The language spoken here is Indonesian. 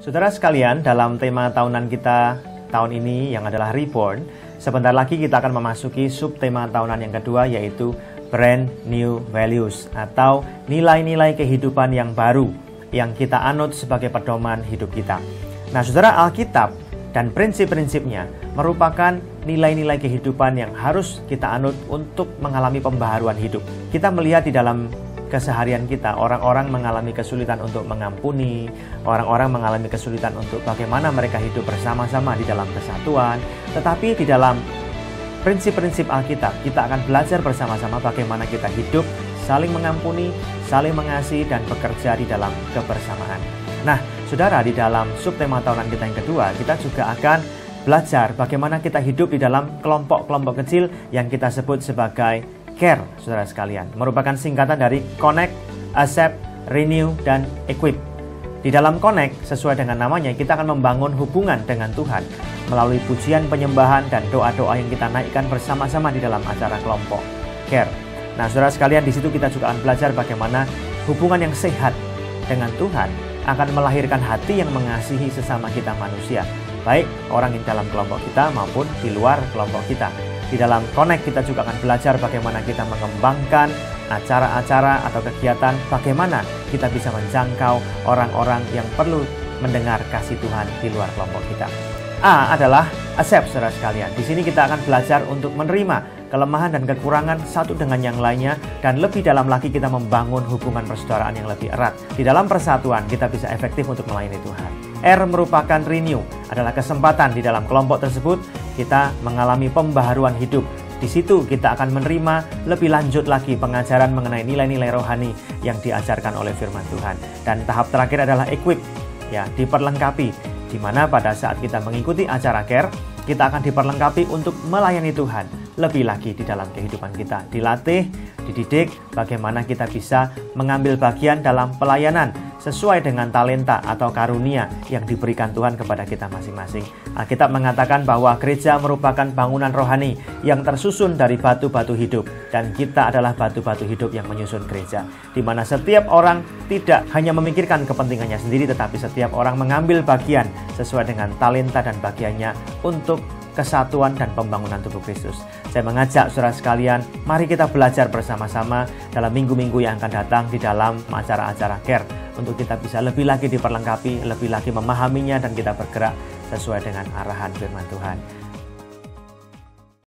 Saudara sekalian, dalam tema tahunan kita tahun ini yang adalah Reborn, sebentar lagi kita akan memasuki subtema tahunan yang kedua, yaitu Brand New Values atau nilai-nilai kehidupan yang baru yang kita anut sebagai pedoman hidup kita. Nah, saudara, Alkitab dan prinsip-prinsipnya merupakan nilai-nilai kehidupan yang harus kita anut untuk mengalami pembaharuan hidup. Kita melihat di dalam keseharian kita, orang-orang mengalami kesulitan untuk mengampuni, orang-orang mengalami kesulitan untuk bagaimana mereka hidup bersama-sama di dalam kesatuan. Tetapi di dalam prinsip-prinsip Alkitab, kita akan belajar bersama-sama bagaimana kita hidup, saling mengampuni, saling mengasihi, dan bekerja di dalam kebersamaan. Nah, saudara, di dalam subtema tahunan kita yang kedua, kita juga akan belajar bagaimana kita hidup di dalam kelompok-kelompok kecil yang kita sebut sebagai CARE, saudara sekalian. Merupakan singkatan dari Connect, Accept, Renew, dan Equip. Di dalam Connect, sesuai dengan namanya, kita akan membangun hubungan dengan Tuhan melalui pujian, penyembahan, dan doa-doa yang kita naikkan bersama-sama di dalam acara kelompok CARE. Nah, saudara sekalian, di situ kita juga akan belajar bagaimana hubungan yang sehat dengan Tuhan akan melahirkan hati yang mengasihi sesama kita manusia, baik orang yang dalam kelompok kita maupun di luar kelompok kita. Di dalam Connect kita juga akan belajar bagaimana kita mengembangkan acara-acara atau kegiatan, bagaimana kita bisa menjangkau orang-orang yang perlu mendengar kasih Tuhan di luar kelompok kita. A adalah accept, saudara sekalian. Di sini kita akan belajar untuk menerima kelemahan dan kekurangan satu dengan yang lainnya, dan lebih dalam lagi kita membangun hubungan persaudaraan yang lebih erat. Di dalam persatuan kita bisa efektif untuk melayani Tuhan. R merupakan renew, adalah kesempatan di dalam kelompok tersebut kita mengalami pembaharuan hidup. Di situ kita akan menerima lebih lanjut lagi pengajaran mengenai nilai-nilai rohani yang diajarkan oleh firman Tuhan. Dan tahap terakhir adalah equip, ya, diperlengkapi, di mana pada saat kita mengikuti acara CARE, kita akan diperlengkapi untuk melayani Tuhan lebih lagi di dalam kehidupan kita. Dilatih, dididik bagaimana kita bisa mengambil bagian dalam pelayanan sesuai dengan talenta atau karunia yang diberikan Tuhan kepada kita masing-masing. Alkitab mengatakan bahwa gereja merupakan bangunan rohani yang tersusun dari batu-batu hidup, dan kita adalah batu-batu hidup yang menyusun gereja, di mana setiap orang tidak hanya memikirkan kepentingannya sendiri, tetapi setiap orang mengambil bagian sesuai dengan talenta dan bagiannya untuk kesatuan dan pembangunan tubuh Kristus. Saya mengajak saudara sekalian, mari kita belajar bersama-sama dalam minggu-minggu yang akan datang di dalam acara-acara CARE, untuk kita bisa lebih lagi diperlengkapi, lebih lagi memahaminya, dan kita bergerak sesuai dengan arahan firman Tuhan.